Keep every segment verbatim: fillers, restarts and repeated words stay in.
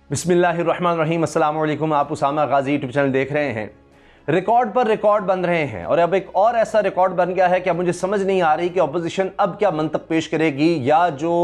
बिस्मिल्लाहिर्रहमानिर्रहीम, अस्सलाम वालेकुम। आप उसामा गाजी यूट्यूब चैनल देख रहे हैं। रिकॉर्ड पर रिकॉर्ड बन रहे हैं और अब एक और ऐसा रिकॉर्ड बन गया है कि अब मुझे समझ नहीं आ रही कि अपोजिशन अब क्या मंतक पेश करेगी, या जो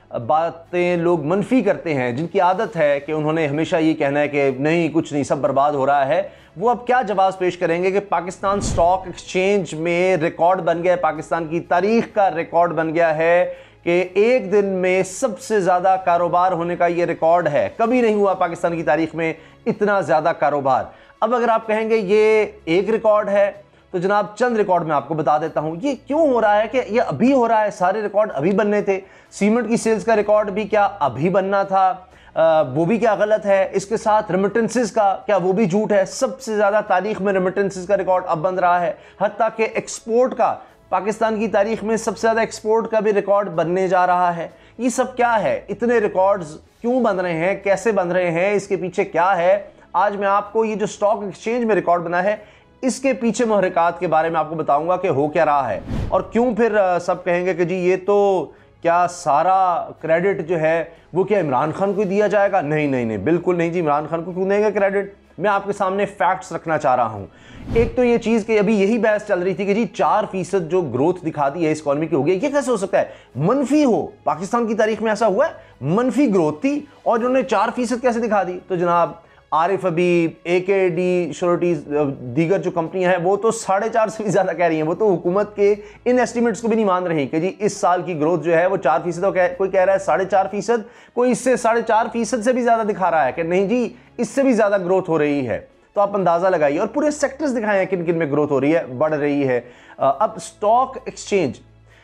बातें लोग मनफी करते हैं, जिनकी आदत है कि उन्होंने हमेशा ये कहना है कि नहीं कुछ नहीं सब बर्बाद हो रहा है, वो अब क्या जवाब पेश करेंगे कि पाकिस्तान स्टॉक एक्सचेंज में रिकॉर्ड बन गया है, पाकिस्तान की तारीख का रिकॉर्ड बन गया है कि एक दिन में सबसे ज़्यादा कारोबार होने का ये रिकॉर्ड है। कभी नहीं हुआ पाकिस्तान की तारीख में इतना ज़्यादा कारोबार। अब अगर आप कहेंगे ये एक रिकॉर्ड है तो जनाब चंद रिकॉर्ड मैं आपको बता देता हूं ये क्यों हो रहा है कि ये अभी हो रहा है। सारे रिकॉर्ड अभी बनने थे। सीमेंट की सेल्स का रिकॉर्ड भी क्या अभी बनना था? आ, वो भी क्या गलत है? इसके साथ रेमिटेंसेस का क्या वो भी झूठ है? सबसे ज़्यादा तारीख में रेमिटेंसेस का रिकॉर्ड अब बन रहा है। हत्ता कि एक्सपोर्ट का, पाकिस्तान की तारीख में सबसे ज़्यादा एक्सपोर्ट का भी रिकॉर्ड बनने जा रहा है। ये सब क्या है? इतने रिकॉर्ड्स क्यों बन रहे हैं? कैसे बन रहे हैं? इसके पीछे क्या है? आज मैं आपको ये जो स्टॉक एक्सचेंज में रिकॉर्ड बना है इसके पीछे महरक़ात के बारे में आपको बताऊंगा कि हो क्या रहा है और क्यों फिर सब कहेंगे कि जी ये तो क्या सारा क्रेडिट जो है वो क्या इमरान खान को दिया जाएगा। नहीं नहीं नहीं, बिल्कुल नहीं जी। इमरान खान को क्यों देंगे क्रेडिट? मैं आपके सामने फैक्ट्स रखना चाह रहा हूं। एक तो ये चीज़ कि अभी यही बहस चल रही थी कि जी चार फीसद जो ग्रोथ दिखा दी है इस इकॉनमी की हो गई, ये कैसे हो सकता है? मनफी हो, पाकिस्तान की तारीख में ऐसा हुआ है? मनफी ग्रोथ थी और इन्होंने चार फीसद कैसे दिखा दी? तो जनाब आरिफ हबीब, ए के डी श्योरिटीज, दीगर जो कंपनियां हैं वो तो साढ़े चार से भी ज़्यादा कह रही हैं। वो तो हुकूमत के इन एस्टिमेट्स को भी नहीं मान रही कि जी इस साल की ग्रोथ जो है वो चार फीसद, कोई कह रहा है साढ़े चार फीसद, कोई इससे साढ़े चार फीसद से भी ज़्यादा दिखा रहा है कि नहीं जी इससे भी ज़्यादा ग्रोथ हो रही है। तो आप अंदाज़ा लगाइए और पूरे सेक्टर्स दिखाए हैं किन किन में ग्रोथ हो रही है, बढ़ रही है। अब स्टॉक एक्सचेंज,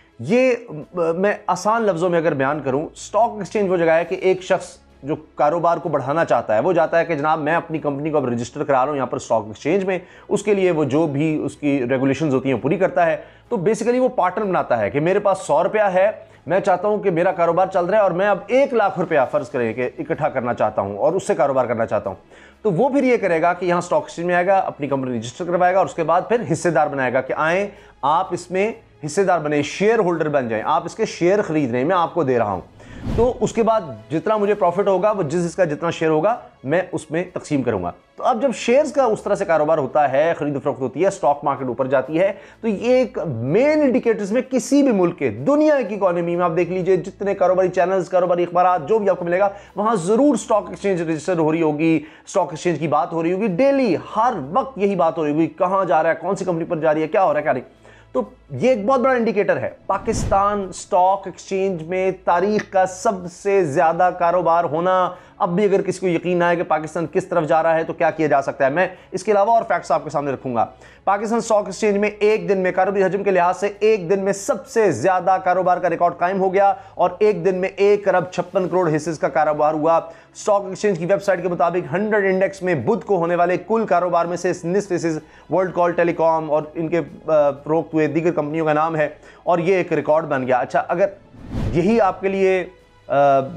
ये मैं आसान लफ्ज़ों में अगर बयान करूँ, स्टॉक एक्सचेंज वो जगह है कि एक शख्स जो कारोबार को बढ़ाना चाहता है वो चाहता है कि जनाब मैं अपनी कंपनी को अब रजिस्टर करा रहा हूँ यहाँ पर स्टॉक एक्सचेंज में। उसके लिए वो जो भी उसकी रेगुलेशंस होती हैं पूरी करता है। तो बेसिकली वो पार्टनर बनाता है कि मेरे पास सौ रुपया है, मैं चाहता हूँ कि मेरा कारोबार चल रहा है और मैं अब एक लाख रुपया फ़र्ज करें कि इकट्ठा करना चाहता हूँ और उससे कारोबार करना चाहता हूँ। तो वो फिर ये करेगा कि यहाँ स्टॉक एक्सचेंज में आएगा, अपनी कंपनी रजिस्टर करवाएगा और उसके बाद फिर हिस्सेदार बनाएगा कि आए आप इसमें हिस्सेदार बने, शेयर होल्डर बन जाएं, आप इसके शेयर खरीद रहे हैं, मैं आपको दे रहा हूँ। तो उसके बाद जितना मुझे प्रॉफिट होगा वो जिस जिसका जितना शेयर होगा मैं उसमें तकसीम करूंगा। तो अब जब शेयर्स का उस तरह से कारोबार होता है, खरीद फरोख्त होती है, स्टॉक मार्केट ऊपर जाती है, तो ये एक मेन इंडिकेटर्स में किसी भी मुल्क के, दुनिया की इकोनॉमी में आप देख लीजिए जितने कारोबारी चैनल्स, कारोबारी अखबार जो भी आपको मिलेगा वहां जरूर स्टॉक एक्सचेंज रजिस्टर हो रही होगी, स्टॉक एक्सचेंज की बात हो रही होगी। डेली हर वक्त यही बात हो रही होगी, कहां जा रहा है, कौन सी कंपनी पर जा रही है, क्या हो रहा है, क्या नहीं। तो ये एक बहुत बड़ा इंडिकेटर है। पाकिस्तान स्टॉक एक्सचेंज में तारीख का सबसे ज्यादा कारोबार होना। अब भी अगर किसी को यकीन ना है कि पाकिस्तान किस तरफ जा रहा है तो क्या किया जा सकता है, मैं इसके अलावा और फैक्ट्स आपके सामने रखूंगा। पाकिस्तान स्टॉक एक्सचेंज में एक दिन में कारोबारी हजम के लिहाज से एक दिन में सबसे ज्यादा कारोबार का रिकॉर्ड कायम हो गया और एक दिन में एक अरब छप्पन करोड़ हिस्से का कारोबार हुआ। स्टॉक एक्सचेंज की वेबसाइट के मुताबिक हंड्रेड इंडेक्स में बुध को होने वाले कुल कारोबार में से निस्फ हिस्से वर्ल्ड कॉल टेलीकॉम और इनके फरोख्त हुए दीगर कंपनियों का नाम है और ये एक रिकॉर्ड बन गया। अच्छा, अगर यही आपके लिए आ,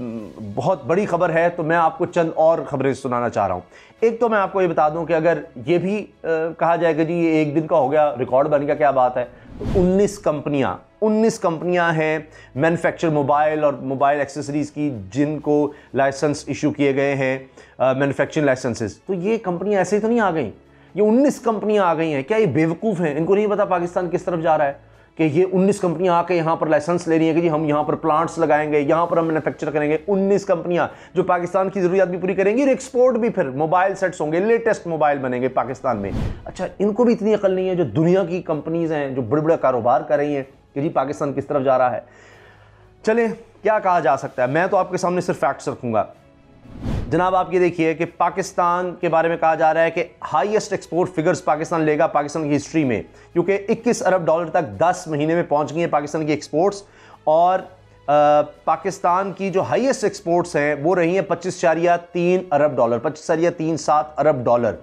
बहुत बड़ी खबर है तो मैं आपको चंद और खबरें सुनाना चाह रहा हूँ। एक तो मैं आपको ये बता दूं कि अगर ये भी आ, कहा जाएगा जी ये एक दिन का हो गया, रिकॉर्ड बन गया, क्या बात है, तो उन्नीस कंपनियां उन्नीस कंपनियां हैं मैन्युफैक्चर मोबाइल और मोबाइल एक्सेसरीज की जिनको लाइसेंस इशू किए गए हैं, मैन्युफैक्चरिंग लाइसेंसेस। तो ये कंपनियां ऐसे ही तो नहीं आ गई, ये उन्नीस कंपनियां आ गई हैं। क्या ये बेवकूफ़ हैं? इनको नहीं पता पाकिस्तान किस तरफ जा रहा है कि ये उन्नीस कंपनियां आके यहाँ पर लाइसेंस ले रही हैं कि जी हम यहाँ पर प्लांट्स लगाएंगे, यहाँ पर हम मैन्युफैक्चर करेंगे। उन्नीस कंपनियां जो पाकिस्तान की ज़रूरियात भी पूरी करेंगी और एक्सपोर्ट भी, फिर मोबाइल सेट्स होंगे, लेटेस्ट मोबाइल बनेंगे पाकिस्तान में। अच्छा, इनको भी इतनी अकल नहीं है जो दुनिया की कंपनीज़ हैं जो बड़े बड़े कारोबार कर रही हैं कि जी पाकिस्तान किस तरफ जा रहा है। चले, क्या कहा जा सकता है? मैं तो आपके सामने सिर्फ फैक्ट्स रखूँगा। जनाब आप ये देखिए कि पाकिस्तान के बारे में कहा जा रहा है कि हाईएस्ट एक्सपोर्ट फिगर्स पाकिस्तान लेगा पाकिस्तान की हिस्ट्री में, क्योंकि इक्कीस अरब डॉलर तक दस महीने में पहुंच गई हैं पाकिस्तान की एक्सपोर्ट्स। और आ, पाकिस्तान की जो हाईएस्ट एक्सपोर्ट्स हैं वो रही हैं पच्चीस इशारिया तीन अरब डॉलर, पच्चीस इशारिया तीन सात अरब डॉलर।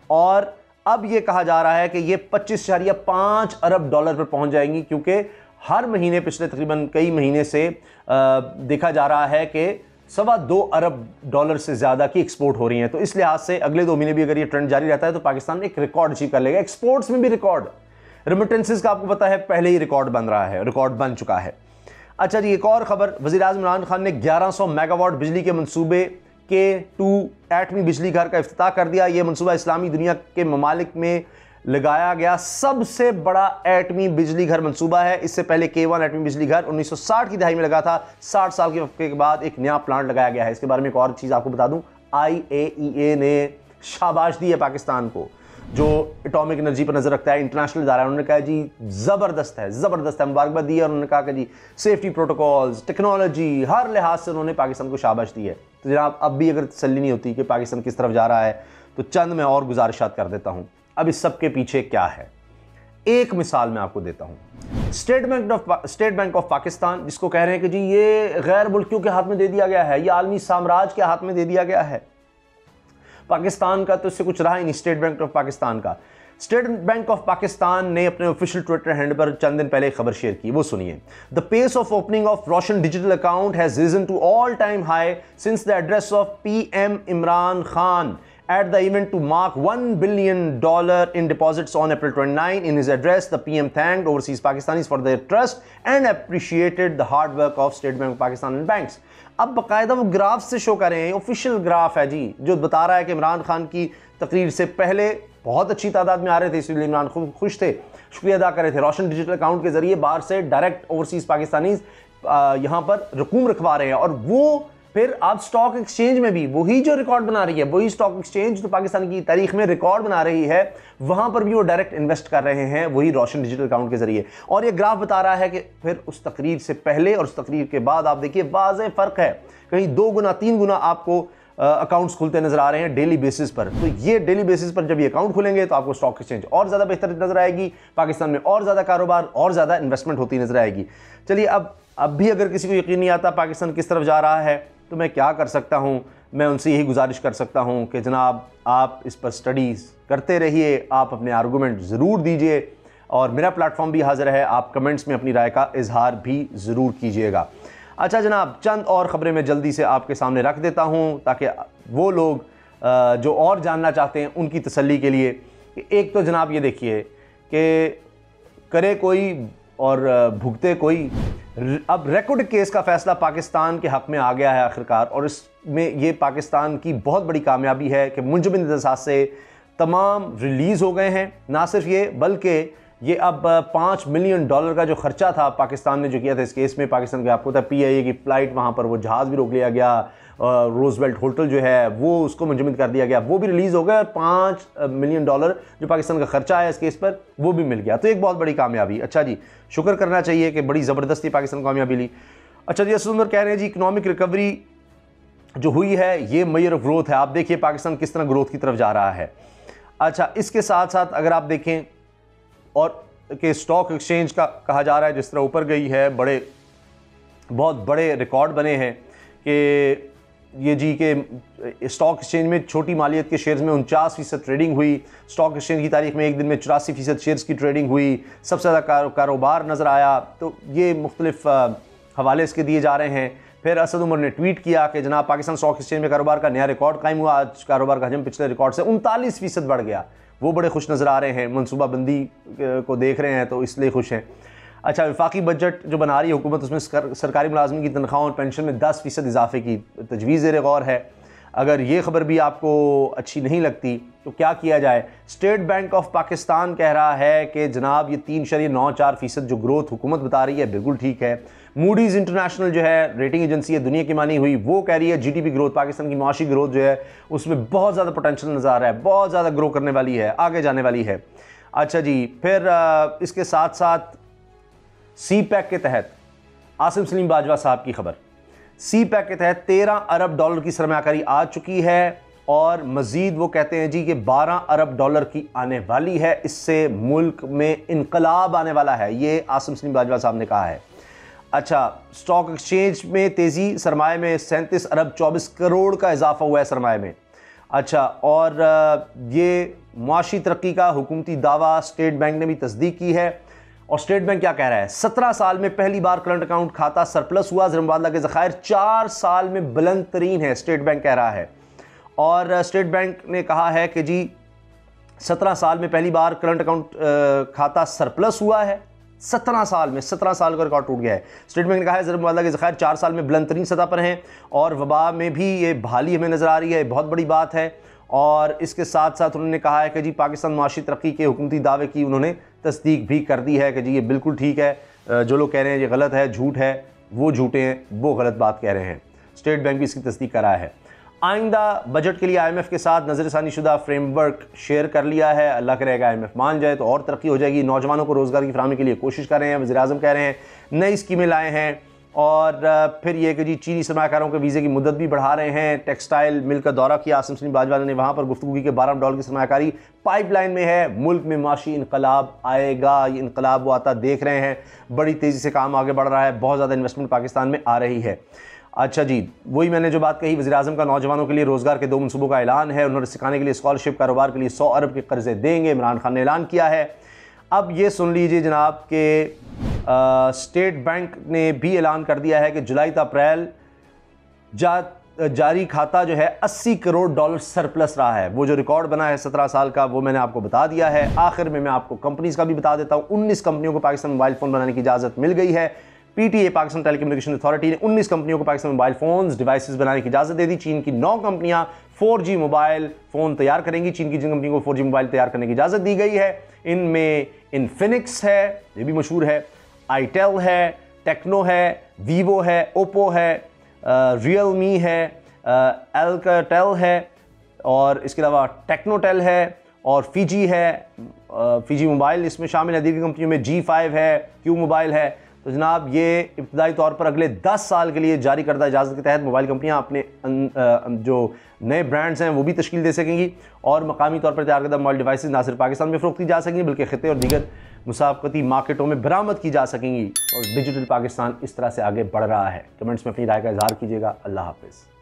और अब ये कहा जा रहा है कि ये पच्चीस इशारिया पाँच अरब डॉलर पर पहुंच जाएंगी, क्योंकि हर महीने पिछले तकरीबन कई महीने से आ, देखा जा रहा है कि सवा दो अरब डॉलर से ज़्यादा की एक्सपोर्ट हो रही हैं। तो इस लिहाज से अगले दो महीने भी अगर ये ट्रेंड जारी रहता है तो पाकिस्तान एक रिकॉर्ड अचीव कर लेगा। एक्सपोर्ट्स में भी रिकॉर्ड, रेमिटेंसेस का आपको पता है पहले ही रिकॉर्ड बन रहा है, रिकॉर्ड बन चुका है। अच्छा जी, एक और खबर, वज़ीर आज़म इमरान खान ने ग्यारह सौ मेगावाट बिजली के मंसूबे के टू एटमी बिजली घर का इफ्तिताह कर दिया। ये मनसूबा इस्लामी दुनिया के ममालिक में लगाया गया सबसे बड़ा एटमी बिजली घर मंसूबा है। इससे पहले के वन एटमी बिजली घर उन्नीस सौ साठ की दहाई में लगा था। साठ साल के वक्त के बाद एक नया प्लांट लगाया गया है। इसके बारे में एक और चीज़ आपको बता दूं, आई ए ई ए ने शाबाश दी है पाकिस्तान को, जो एटॉमिक एनर्जी पर नजर रखता है, इंटरनेशनल इदारा है। उन्होंने कहा जी ज़बरदस्त है, ज़बरदस्त है, मुबारकबाद दी है। उन्होंने कहा कि जी सेफ्टी प्रोटोकॉल्स, टेक्नोलॉजी, हर लिहाज से उन्होंने पाकिस्तान को शाबाश दी है। तो जनाब अब भी अगर तसल्ली नहीं होती कि पाकिस्तान किस तरफ जा रहा है, तो चंद मैं और गुजारिशात कर देता हूँ। अब इस सब के पीछे क्या है, एक मिसाल मैं आपको देता हूं। State Bank of State Bank of Pakistan, जिसको कह रहे हैं कि जी ये गैर मुल्कियों के हाथ में दे दिया गया है, ये आलमी साम्राज्य के हाथ में दे दिया गया है। पाकिस्तान का तो इससे कुछ रहा ही नहीं। स्टेट बैंक ऑफ पाकिस्तान का स्टेट बैंक ऑफ पाकिस्तान ने अपने ऑफिशियल ट्विटर हैंडल पर चंद दिन पहले खबर शेयर की, वो सुनिए। The pace of opening of Roshan digital account has risen to all time high since the address of P M Imran Khan at the event to mark one billion dollars in deposits on April twenty-ninth. In his address, the P M thanked overseas Pakistanis for their trust and appreciated the hard work of State Bank of Pakistan and banks. अब बाकायदा वो graph से show कर रहे हैं, official graph है जी, जो बता रहा है कि इमरान खान की तकरीर से पहले बहुत अच्छी तादाद में आ रहे थे, इसलिए इमरान खुद खुश थे, शुक्रिया अदा कर रहे थे। रोशन डिजिटल अकाउंट के जरिए बाहर से डायरेक्ट ओवरसीज पाकिस्तानीज यहाँ पर रकूम रखवा रहे हैं, और वो फिर आप स्टॉक एक्सचेंज में भी वही जो रिकॉर्ड बना रही है, वही स्टॉक एक्सचेंज जो पाकिस्तान की तारीख में रिकॉर्ड बना रही है, वहां पर भी वो डायरेक्ट इन्वेस्ट कर रहे हैं वही रोशन डिजिटल अकाउंट के जरिए। और ये ग्राफ बता रहा है कि फिर उस तकरीर से पहले और उस तकरीर के बाद आप देखिए वाज़ेह फर्क है, कहीं दो गुना तीन गुना आपको अकाउंट्स खुलते नजर आ रहे हैं डेली बेसिस पर। तो ये डेली बेसिस पर जब ये अकाउंट खुलेंगे तो आपको स्टॉक एक्सचेंज और ज़्यादा बेहतर नजर आएगी, पाकिस्तान में और ज़्यादा कारोबार और ज़्यादा इन्वेस्टमेंट होती नजर आएगी। चलिए, अब अब भी अगर किसी को यकीन नहीं आता पाकिस्तान किस तरफ जा रहा है, तो मैं क्या कर सकता हूं, मैं उनसे यही गुजारिश कर सकता हूं कि जनाब आप इस पर स्टडीज़ करते रहिए, आप अपने आर्गूमेंट ज़रूर दीजिए, और मेरा प्लेटफॉर्म भी हाज़िर है, आप कमेंट्स में अपनी राय का इजहार भी ज़रूर कीजिएगा। अच्छा जनाब, चंद और ख़बरें मैं जल्दी से आपके सामने रख देता हूं ताकि वो लोग जो और जानना चाहते हैं उनकी तसल्ली के लिए। एक तो जनाब ये देखिए कि करे कोई और भुगते कोई। अब रिकॉर्ड केस का फैसला पाकिस्तान के हक़ में आ गया है आखिरकार, और इसमें ये पाकिस्तान की बहुत बड़ी कामयाबी है कि मुंजमद से तमाम रिलीज़ हो गए हैं। ना सिर्फ ये, बल्कि ये अब पाँच मिलियन डॉलर का जो खर्चा था पाकिस्तान ने जो किया था इस केस में, पाकिस्तान के आपको पता है पी आई ए की फ़्लाइट, वहाँ पर वो जहाज़ भी रोक लिया गया, रोजवेल्ट होटल जो है वो उसको मुंजमद कर दिया गया, वो भी रिलीज़ हो गया, और पाँच मिलियन डॉलर जो पाकिस्तान का खर्चा है इस केस पर वो भी मिल गया। तो एक बहुत बड़ी कामयाबी। अच्छा जी, शुक्र करना चाहिए कि बड़ी ज़बरदस्ती पाकिस्तान को कामयाबी ली। अच्छा जी, असद उमर कह रहे हैं जी इकनॉमिक रिकवरी जो हुई है ये मेजर ऑफ ग्रोथ है। आप देखिए पाकिस्तान किस तरह ग्रोथ की तरफ जा रहा है। अच्छा, इसके साथ साथ अगर आप देखें और कि स्टॉक एक्सचेंज का कहा जा रहा है जिस तरह ऊपर गई है, बड़े बहुत बड़े रिकॉर्ड बने हैं कि ये जी के स्टॉक एक्सचेंज में छोटी मालियत के शेयर्स में उनचास फीसद ट्रेडिंग हुई। स्टॉक एक्सचेंज की तारीख में एक दिन में चौरासी फीसद शेयर्स की ट्रेडिंग हुई, सबसे ज़्यादा कारोबार नज़र आया। तो ये मुख्तलिफ हवाले इसके दिए जा रहे हैं। फिर असद उमर ने ट्वीट किया कि जनाब पाकिस्तान स्टॉक एक्सचेंज में कारोबार का नया रिकॉर्ड कायम हुआ, आज कारोबार का हजम पिछले रिकॉर्ड से उनतालीस फीसद बढ़ गया। वो बड़े खुश नज़र आ रहे हैं, मनसूबाबंदी को देख रहे हैं तो इसलिए खुश हैं। अच्छा, वफाकी बजट जो बना रही है हुकूमत, उसमें सरकारी मुलाजमिन की तनख्वाहों और पेंशन में दस फीसद इजाफे की तजवीज़ ज़ेर गौर है। अगर ये खबर भी आपको अच्छी नहीं लगती तो क्या किया जाए। स्टेट बैंक ऑफ पाकिस्तान कह रहा है कि जनाब ये तीन शरीय नौ चार फीसद जो ग्रोथ हुकूमत बता रही है बिल्कुल ठीक है। मूडीज़ इंटरनेशनल जो है रेटिंग एजेंसी है, दुनिया की मानी हुई, वो कह रही है जीडीपी ग्रोथ, पाकिस्तान की माशी ग्रोथ जो है उसमें बहुत ज़्यादा पोटेंशियल नज़र आ रहा है, बहुत ज़्यादा ग्रो करने वाली है, आगे जाने वाली है। अच्छा जी, फिर इसके साथ साथ सी पैक के तहत आसिम सलीम बाजवा साहब की खबर, सी पैक के तहत तेरह अरब डॉलर की सरमायाकारी आ चुकी है, और मज़ीद वो कहते हैं जी कि बारह अरब डॉलर की आने वाली है। इससे मुल्क में इनकलाब आने वाला है, ये आसिम सलीम बाजवा साहब ने कहा है। अच्छा, स्टॉक एक्सचेंज में तेज़ी, सरमाए में सैंतीस अरब चौबीस करोड़ का इजाफा हुआ है सरमाए में। अच्छा, और ये मुआशी तरक्की का हुकूमती दावा स्टेट बैंक ने भी तस्दीक की है। और स्टेट बैंक क्या कह रहा है, सत्रह साल में पहली बार करंट अकाउंट खाता सरप्लस हुआ, ज़र मुबादला के ज़खायर चार साल में बुलंद तरीन है, स्टेट बैंक कह रहा है। और स्टेट बैंक ने कहा है कि जी सत्रह साल में पहली बार करंट अकाउंट खाता सरप्लस हुआ है, सत्रह साल में सत्रह साल का रिकॉर्ड टूट गया है। स्टेट बैंक ने कहा है ज़र मुबादला के ज़खायर चार साल में बुलंद तरीन सतह पर हैं और वबा में भी ये बहाली हमें नज़र आ रही है, बहुत बड़ी बात है। और इसके साथ साथ उन्होंने कहा है कि जी पाकिस्तान माशी तरक्की के हुकूमती दावे की उन्होंने तस्दीक भी कर दी है कि जी ये बिल्कुल ठीक है, जो लोग कह रहे हैं ये गलत है, झूठ है, वो झूठे हैं, वो गलत बात कह रहे हैं। स्टेट बैंक भी इसकी तस्दीक कर रहा है। आइंदा बजट के लिए आई एम एफ के साथ नज़रसानी शुदा फ्रेमवर्क शेयर कर लिया है। अल्लाह करेगा आई एम एफ मान जाए तो और तरक्की हो जाएगी। नौजवानों को रोज़गार की फराहमी के लिए कोशिश कर रहे हैं। वज़ीर आज़म कह रहे हैं नई स्कीमें लाए हैं। और फिर ये कि जी चीनी सरमाकारों के वीज़े की मुद्दत भी बढ़ा रहे हैं। टेक्सटाइल मिल का दौरा किया आसिम सलीम बाजवा ने, वहाँ पर गुफ्तगू की कि बारह डॉलर की सरमाकारी पाइपलाइन में है। मुल्क में माशी इनकलाब आएगा, ये इनकलाब वो आता देख रहे हैं। बड़ी तेज़ी से काम आगे बढ़ रहा है, बहुत ज़्यादा इन्वेस्टमेंट पाकिस्तान में आ रही है। अच्छा जी, वही मैंने जो बात कही, वज़ीर आज़म का नौजवानों के लिए रोज़गार के दो मनसूबों का ऐलान है। उन्होंने सिखाने के लिए स्कॉलरशिप कारोबार के लिए सौ अरब के कर्जे देंगे, इमरान खान ने ऐलान किया है। अब ये सुन लीजिए जनाब के स्टेट बैंक ने भी ऐलान कर दिया है कि जुलाई से अप्रैल जा जारी खाता जो है अस्सी करोड़ डॉलर सरप्लस रहा है। वो जो रिकॉर्ड बना है सत्रह साल का, वो मैंने आपको बता दिया है। आखिर में मैं आपको कंपनीज का भी बता देता हूँ। उन्नीस कंपनियों को पाकिस्तान मोबाइल फ़ोन बनाने की इजाज़त मिल गई है। पीटीए पाकिस्तान टेलीकम्युनिकेशन अथॉरिटी ने उन्नीस कंपनियों को पाकिस्तान मोबाइल फ़ोन्स डिवाइसेस बनाने की इजाज़त दे दी। चीन की नौ कंपनियां फोर जी मोबाइल फ़ोन तैयार करेंगी। चीन की जिन कंपनियों को फोर जी मोबाइल तैयार करने की इजाज़त दी गई है, इनमें इनफिनिक्स है, ये भी मशहूर है, आईटेल है, टेक्नो है, वीवो है, ओप्पो है, रियलमी है, एल्काटेल है, और इसके अलावा टेक्नोटेल है और फीजी है। फीजी मोबाइल इसमें शामिल है। दीगर कंपनियों में जी फाइव है, क्यू मोबाइल है। तो जनाब ये इब्तदाई तौर पर अगले दस साल के लिए जारी करदा इजाज़त के तहत मोबाइल कंपनियां अपने जो नए ब्रांड्स हैं वो भी तश्कील दे सकेंगी और मकामी तौर पर तैयार करदा मोबाइल डिवाइसेज ना सिर्फ पाकिस्तान में फ़रोख्त की जा सकेंगी बल्कि खिते और दीगर मुसाफ़ती मार्केटों में बरामद की जा सकेंगी। और डिजिटल पाकिस्तान इस तरह से आगे बढ़ रहा है। कमेंट्स में अपनी राय का इजहार कीजिएगा। अल्लाह हाफ़िज़।